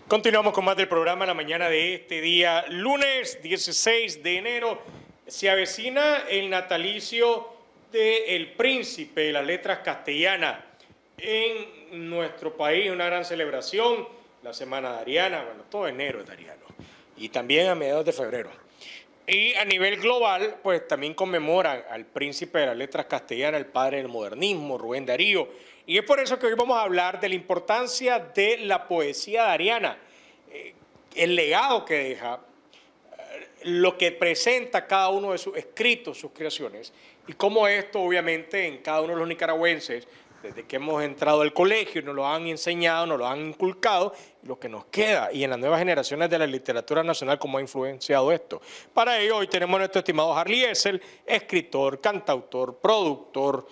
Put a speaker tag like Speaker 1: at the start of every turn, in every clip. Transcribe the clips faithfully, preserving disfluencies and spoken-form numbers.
Speaker 1: Continuamos con más del programa en la mañana de este día, lunes dieciséis de enero. Se avecina el natalicio del príncipe de las letras castellanas en nuestro país, una gran celebración, la Semana Dariana, bueno, todo enero es dariano, y también a mediados de febrero. Y a nivel global, pues también conmemoran al príncipe de las letras castellanas, el padre del modernismo, Rubén Darío. Y es por eso que hoy vamos a hablar de la importancia de la poesía dariana, eh, el legado que deja, eh, lo que presenta cada uno de sus escritos, sus creaciones, y cómo esto obviamente en cada uno de los nicaragüenses, desde que hemos entrado al colegio, nos lo han enseñado, nos lo han inculcado, y lo que nos queda, y en las nuevas generaciones de la literatura nacional, cómo ha influenciado esto. Para ello, hoy tenemos a nuestro estimado Harley Essel, escritor, cantautor, productor,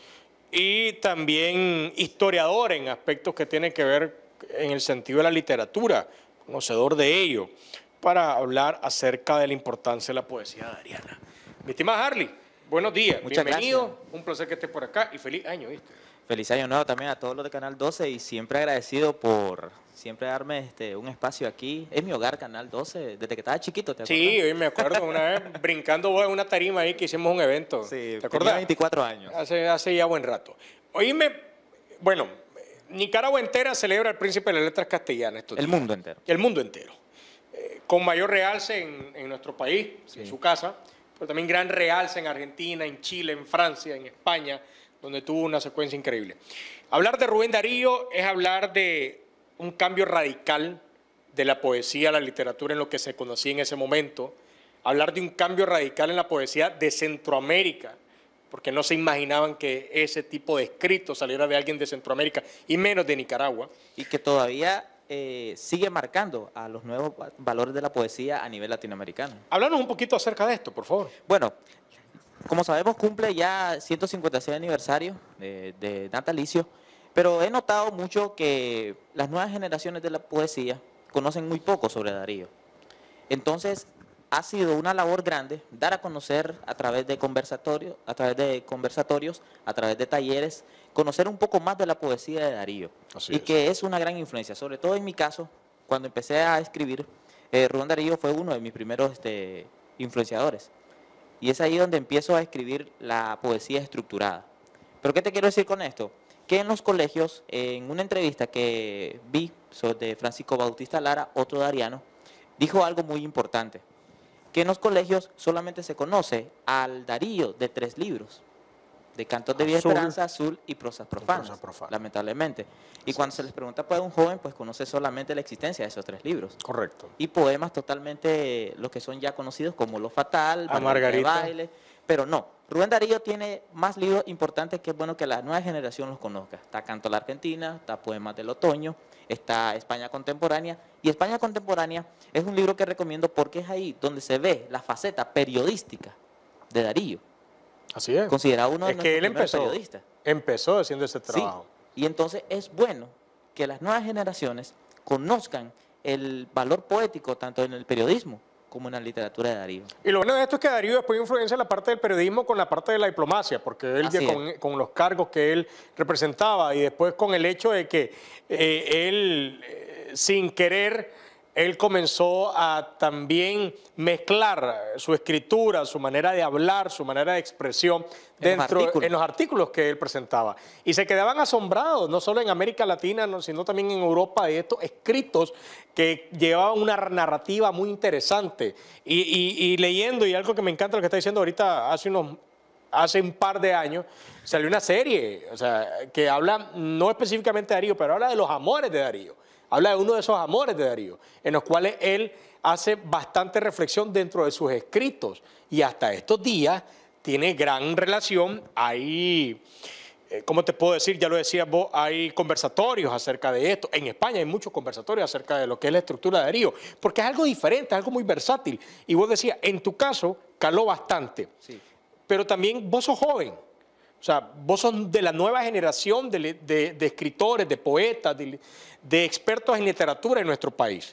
Speaker 1: y también historiador en aspectos que tienen que ver en el sentido de la literatura, conocedor de ello, para hablar acerca de la importancia de la poesía dariana. Mi estimada Harley, buenos días,
Speaker 2: Muchas
Speaker 1: bienvenido,
Speaker 2: gracias.
Speaker 1: Un placer que estés por acá y feliz año, ¿viste?
Speaker 2: Feliz año nuevo también a todos los de Canal doce y siempre agradecido por siempre darme este, un espacio aquí. Es mi hogar, Canal doce, desde que estaba chiquito, ¿te acuerdas?
Speaker 1: Sí, hoy me acuerdo una vez brincando en una tarima ahí que hicimos un evento.
Speaker 2: Sí,
Speaker 1: ¿te acuerdas?
Speaker 2: tenía veinticuatro años.
Speaker 1: Hace, hace ya buen rato. Oíme, bueno, Nicaragua entera celebra el príncipe de las letras castellanas.
Speaker 2: El mundo entero.
Speaker 1: El mundo entero. Eh, con mayor realce en, en nuestro país, sí. En su casa, pero también gran realce en Argentina, en Chile, en Francia, en España, donde tuvo una secuencia increíble. Hablar de Rubén Darío es hablar de un cambio radical de la poesía, la literatura en lo que se conocía en ese momento, hablar de un cambio radical en la poesía de Centroamérica, porque no se imaginaban que ese tipo de escrito saliera de alguien de Centroamérica y menos de Nicaragua.
Speaker 2: Y que todavía eh, sigue marcando a los nuevos valores de la poesía a nivel latinoamericano.
Speaker 1: Háblanos un poquito acerca de esto, por favor.
Speaker 2: Bueno, como sabemos, cumple ya ciento cincuenta y seis aniversario de, de natalicio, pero he notado mucho que las nuevas generaciones de la poesía conocen muy poco sobre Darío. Entonces, ha sido una labor grande dar a conocer a través de conversatorios, a través de conversatorios, a través de talleres, conocer un poco más de la poesía de Darío. Así y es. Que es una gran influencia, sobre todo en mi caso, cuando empecé a escribir, eh, Rubén Darío fue uno de mis primeros este, influenciadores. Y es ahí donde empiezo a escribir la poesía estructurada. ¿Pero qué te quiero decir con esto? Que en los colegios, en una entrevista que vi sobre Francisco Bautista Lara, otro dariano, dijo algo muy importante, que en los colegios solamente se conoce al Darío de tres libros, de Cantos de Vía Esperanza, Azul y Prosas Profanas, prosa profana. lamentablemente. Y sí. Cuando se les pregunta por un joven, pues conoce solamente la existencia de esos tres libros.
Speaker 1: Correcto. Y
Speaker 2: poemas totalmente, los que son ya conocidos como Lo Fatal,
Speaker 1: a Margarita.
Speaker 2: De Baile, pero no. Rubén Darío tiene más libros importantes que es bueno que la nueva generación los conozca. Está Canto a la Argentina, está Poemas del Otoño, está España Contemporánea. Y España Contemporánea es un libro que recomiendo porque es ahí donde se ve la faceta periodística de Darío.
Speaker 1: Así es.
Speaker 2: Considerado uno de
Speaker 1: es que él empezó,
Speaker 2: periodistas.
Speaker 1: empezó haciendo ese trabajo.
Speaker 2: Sí. Y entonces es bueno que las nuevas generaciones conozcan el valor poético tanto en el periodismo como en la literatura de Darío.
Speaker 1: Y lo bueno de esto es que Darío después influencia la parte del periodismo con la parte de la diplomacia, porque él ya con, con los cargos que él representaba y después con el hecho de que eh, él, eh, sin querer, él comenzó a también mezclar su escritura, su manera de hablar, su manera de expresión dentro, en los, en los artículos que él presentaba. Y se quedaban asombrados, no solo en América Latina, sino también en Europa, de estos escritos que llevaban una narrativa muy interesante. Y, y, y leyendo, y algo que me encanta lo que está diciendo ahorita, hace unos... Hace un par de años salió una serie, o sea, que habla no específicamente de Darío, pero habla de los amores de Darío. Habla de uno de esos amores de Darío, en los cuales él hace bastante reflexión dentro de sus escritos. Y hasta estos días tiene gran relación. Hay, eh, ¿cómo te puedo decir? Ya lo decías vos, hay conversatorios acerca de esto. En España hay muchos conversatorios acerca de lo que es la estructura de Darío, porque es algo diferente, es algo muy versátil. Y vos decías, en tu caso, caló bastante. Sí. Pero también vos sos joven. O sea, vos sos de la nueva generación de, de, de escritores, de poetas, de, de expertos en literatura en nuestro país.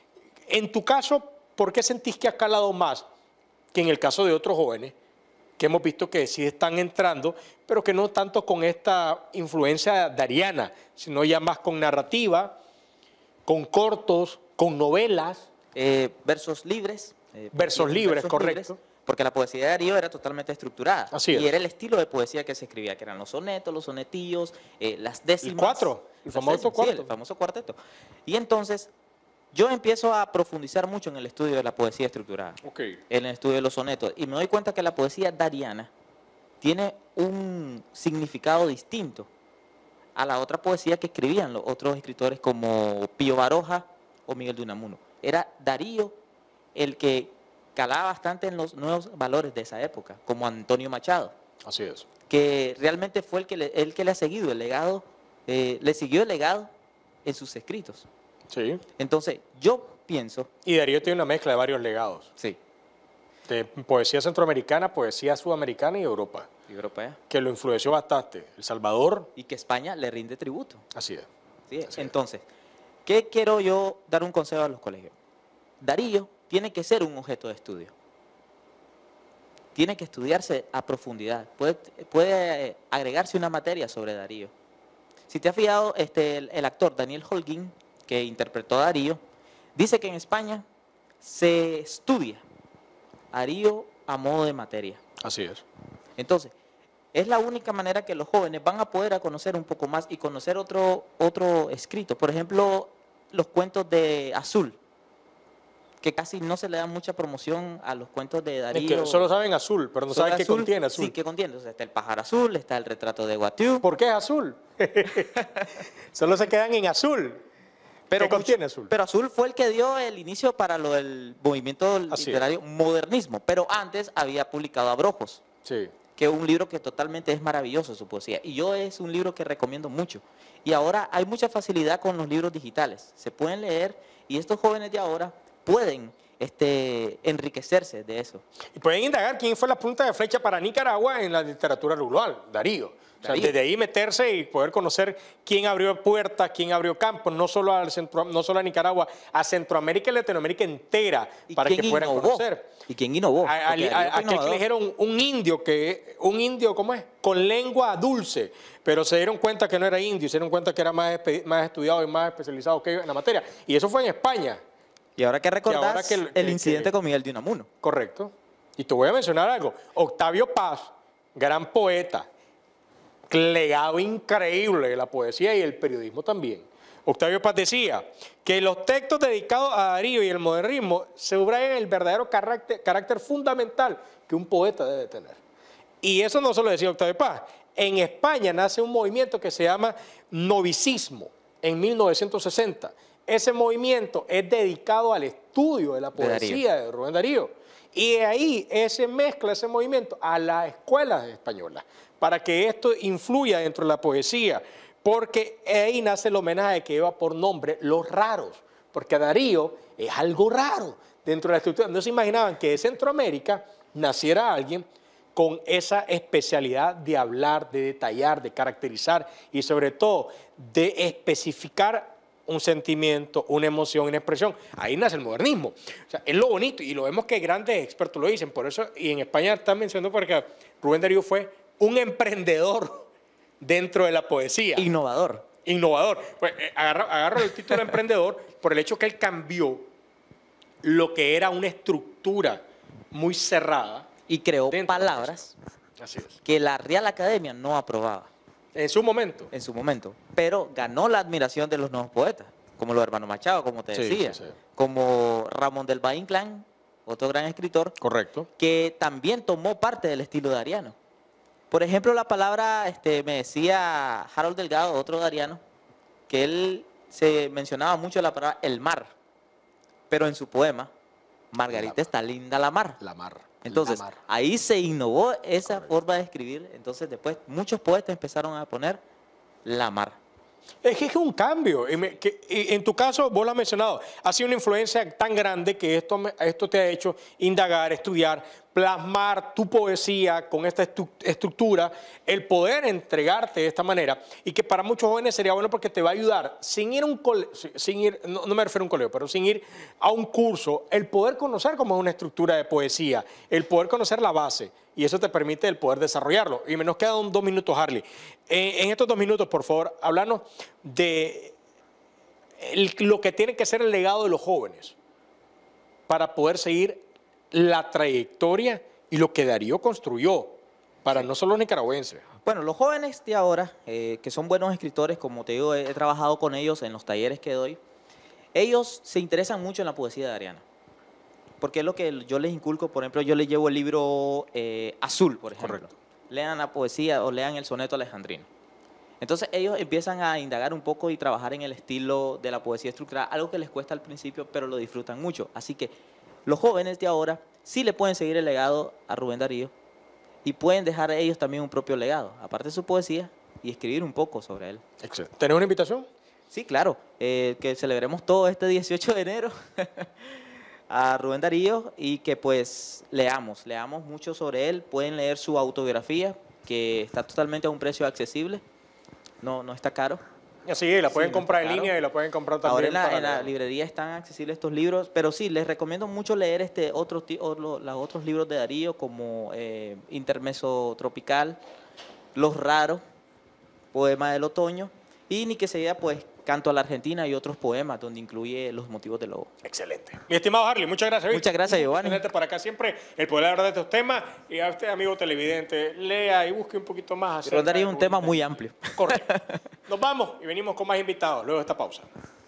Speaker 1: En tu caso, ¿por qué sentís que ha calado más que en el caso de otros jóvenes que hemos visto que sí están entrando, pero que no tanto con esta influencia dariana, sino ya más con narrativa, con cortos, con novelas.
Speaker 2: Eh, versos libres.
Speaker 1: Eh, versos libres, versos correcto.
Speaker 2: Libres, porque la poesía de Darío era totalmente estructurada.
Speaker 1: Así es.
Speaker 2: Y era el estilo de poesía que se escribía, que eran los sonetos, los sonetillos, eh, las décimas.
Speaker 1: El cuatro, el famoso
Speaker 2: décimas,
Speaker 1: cuarto.
Speaker 2: Sí, el famoso cuarteto. Y entonces, yo empiezo a profundizar mucho en el estudio de la poesía estructurada.
Speaker 1: Okay.
Speaker 2: En el estudio de los sonetos. Y me doy cuenta que la poesía dariana tiene un significado distinto a la otra poesía que escribían los otros escritores como Pío Baroja o Miguel de Unamuno. Era Darío el que calaba bastante en los nuevos valores de esa época, como Antonio Machado.
Speaker 1: Así es.
Speaker 2: Que realmente fue el que le, el que le ha seguido el legado, eh, le siguió el legado en sus escritos.
Speaker 1: Sí.
Speaker 2: Entonces, yo pienso...
Speaker 1: Y Darío tiene una mezcla de varios legados.
Speaker 2: Sí.
Speaker 1: De poesía centroamericana, poesía sudamericana y Europa.
Speaker 2: Y europea.
Speaker 1: Que lo influenció bastante. El Salvador.
Speaker 2: Y que España le rinde tributo.
Speaker 1: Así es.
Speaker 2: ¿Sí?
Speaker 1: Así
Speaker 2: Entonces, ¿qué quiero yo dar un consejo a los colegios? Darío tiene que ser un objeto de estudio. Tiene que estudiarse a profundidad. Puede, puede agregarse una materia sobre Darío. Si te has fijado, este, el, el actor Daniel Holguín, que interpretó a Darío, dice que en España se estudia a Darío a modo de materia.
Speaker 1: Así es.
Speaker 2: Entonces, es la única manera que los jóvenes van a poder a conocer un poco más y conocer otro, otro escrito. Por ejemplo, los cuentos de Azul, que casi no se le da mucha promoción a los cuentos de Darío.
Speaker 1: Es que solo saben azul, pero no saben qué
Speaker 2: azul,
Speaker 1: contiene azul.
Speaker 2: Sí, qué contiene. Entonces, está el pájaro azul, está el retrato de Guatiú.
Speaker 1: ¿Por qué es azul? Solo se quedan en azul.
Speaker 2: Pero
Speaker 1: ¿Qué contiene azul?
Speaker 2: Pero azul fue el que dio el inicio para lo del movimiento
Speaker 1: Así
Speaker 2: literario
Speaker 1: es.
Speaker 2: modernismo. Pero antes había publicado Abrojos,
Speaker 1: Sí.
Speaker 2: que es un libro que totalmente es maravilloso su poesía. Y yo es un libro que recomiendo mucho. Y ahora hay mucha facilidad con los libros digitales. Se pueden leer y estos jóvenes de ahora pueden este, enriquecerse de eso.
Speaker 1: Y pueden indagar quién fue la punta de flecha para Nicaragua en la literatura rural, Darío. O sea,
Speaker 2: Darío.
Speaker 1: desde ahí meterse y poder conocer quién abrió puertas, quién abrió campos, no solo, al centro, no solo a Nicaragua, a Centroamérica y Latinoamérica entera, para que puedan
Speaker 2: innovó?
Speaker 1: conocer.
Speaker 2: ¿Y quién innovó?
Speaker 1: A, a,
Speaker 2: Porque Darío
Speaker 1: a,
Speaker 2: fue
Speaker 1: a que
Speaker 2: innovador.
Speaker 1: eligieron un indio, que, un indio, ¿cómo es? Con lengua dulce, pero se dieron cuenta que no era indio, se dieron cuenta que era más, más estudiado y más especializado que ellos en la materia. Y eso fue en España.
Speaker 2: Y ahora que recordás
Speaker 1: ahora que el-
Speaker 2: el
Speaker 1: que-
Speaker 2: incidente
Speaker 1: que-
Speaker 2: con Miguel de Unamuno.
Speaker 1: Correcto. Y te voy a mencionar algo. Octavio Paz, gran poeta, legado increíble de la poesía y el periodismo también. Octavio Paz decía que los textos dedicados a Darío y el modernismo subrayan el verdadero carácter, carácter fundamental que un poeta debe tener. Y eso no solo decía Octavio Paz. En España nace un movimiento que se llama novicismo en mil novecientos sesenta. Ese movimiento es dedicado al estudio de la poesía de, de Rubén Darío. Y de ahí ese mezcla ese movimiento a las escuelas españolas para que esto influya dentro de la poesía. Porque ahí nace el homenaje que lleva por nombre Los Raros. Porque Darío es algo raro dentro de la estructura. No se imaginaban que de Centroamérica naciera alguien con esa especialidad de hablar, de detallar, de caracterizar y sobre todo de especificar un sentimiento, una emoción, una expresión. Ahí nace el modernismo. O sea, es lo bonito y lo vemos que grandes expertos lo dicen. Por eso, y en España están mencionando porque Rubén Darío fue un emprendedor dentro de la poesía.
Speaker 2: Innovador.
Speaker 1: Innovador. Pues, eh, agarro, agarro el título de emprendedor por el hecho que él cambió lo que era una estructura muy cerrada.
Speaker 2: Y creó
Speaker 1: dentro de la
Speaker 2: palabras
Speaker 1: poesía. Así es.
Speaker 2: que la Real Academia no aprobaba
Speaker 1: En su momento.
Speaker 2: en su momento. Pero ganó la admiración de los nuevos poetas, como los hermanos Machado, como te
Speaker 1: Sí,
Speaker 2: decía.
Speaker 1: sí, sí.
Speaker 2: Como Ramón del Valle Inclán, otro gran escritor,
Speaker 1: Correcto.
Speaker 2: que también tomó parte del estilo dariano. Por ejemplo, la palabra, este, me decía Harold Delgado, otro dariano, que él se mencionaba mucho la palabra el mar, pero en su poema, Margarita
Speaker 1: La-
Speaker 2: está linda la mar.
Speaker 1: La mar.
Speaker 2: Entonces,
Speaker 1: la mar.
Speaker 2: ahí se innovó esa
Speaker 1: Correcto.
Speaker 2: forma de escribir, entonces después muchos poetas empezaron a poner la mar.
Speaker 1: Es que es un cambio. Y me- que- y en tu caso, vos lo has mencionado, ha sido una influencia tan grande que esto, me- esto te ha hecho indagar, estudiar, plasmar tu poesía con esta estru- estructura, el poder entregarte de esta manera y que para muchos jóvenes sería bueno porque te va a ayudar sin ir a un colegio, sin ir, no, no me refiero a un colegio, pero sin ir a un curso, el poder conocer cómo es una estructura de poesía, el poder conocer la base. Y eso te permite el poder desarrollarlo. Y me nos quedan dos minutos, Harley. En, en estos dos minutos, por favor, háblanos de el, lo que tiene que ser el legado de los jóvenes para poder seguir la trayectoria y lo que Darío construyó para no solo los nicaragüenses.
Speaker 2: Bueno, los jóvenes de ahora, eh, que son buenos escritores, como te digo, he, he trabajado con ellos en los talleres que doy, ellos se interesan mucho en la poesía de Ariana. Porque es lo que yo les inculco. Por ejemplo, yo les llevo el libro eh, Azul, por ejemplo. Correcto. Lean la poesía o lean el soneto alejandrino. Entonces ellos empiezan a indagar un poco y trabajar en el estilo de la poesía estructurada, algo que les cuesta al principio, pero lo disfrutan mucho. Así que los jóvenes de ahora sí le pueden seguir el legado a Rubén Darío y pueden dejar a ellos también un propio legado, aparte de su poesía, y escribir un poco sobre él.
Speaker 1: Excelente. ¿Tenés una invitación?
Speaker 2: Sí, claro, eh, que celebremos todo este dieciocho de enero a Rubén Darío y que pues leamos, leamos mucho sobre él. Pueden leer su autobiografía, que está totalmente a un precio accesible, no, no está caro.
Speaker 1: Sí, la pueden
Speaker 2: sí,
Speaker 1: comprar
Speaker 2: no
Speaker 1: en línea y la pueden comprar también.
Speaker 2: Ahora en la,
Speaker 1: para
Speaker 2: en la librería están accesibles estos libros, pero sí, les recomiendo mucho leer este otro, otro, los otros libros de Darío, como eh, Intermeso Tropical, Los Raros, Poema del Otoño, y ni que se diga, pues, Canto a la Argentina y otros poemas, donde incluye Los Motivos del Lobo.
Speaker 1: Excelente. Mi estimado Harley, muchas gracias.
Speaker 2: Muchas gracias, Giovanni.
Speaker 1: Por acá siempre el poder hablar de estos temas. Y a usted, amigo televidente, lea y busque un poquito más.
Speaker 2: Rubén Darío es un tema muy amplio.
Speaker 1: Correcto. Nos vamos y venimos con más invitados luego de esta pausa.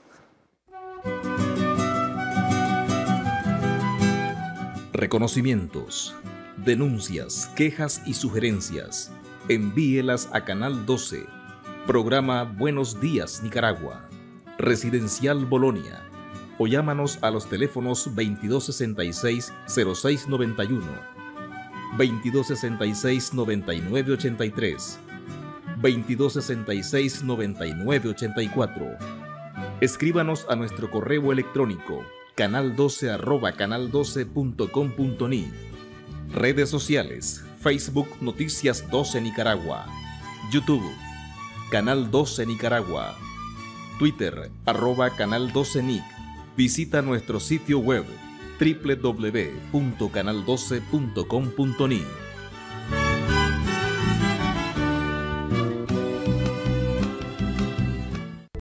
Speaker 3: Reconocimientos, denuncias, quejas y sugerencias. Envíelas a Canal doce. Programa Buenos Días Nicaragua, Residencial Bolonia, o llámanos a los teléfonos veintidós sesenta y seis, cero seis noventa y uno, veintidós sesenta y seis, noventa y nueve ochenta y tres, veintidós sesenta y seis, noventa y nueve ochenta y cuatro. Escríbanos a nuestro correo electrónico canal doce arroba canal doce punto com punto ni. Redes sociales: Facebook Noticias doce Nicaragua, YouTube Canal doce Nicaragua, Twitter, arroba Canal doce Nic. Visita nuestro sitio web doble u doble u doble u punto canal doce punto com punto ni.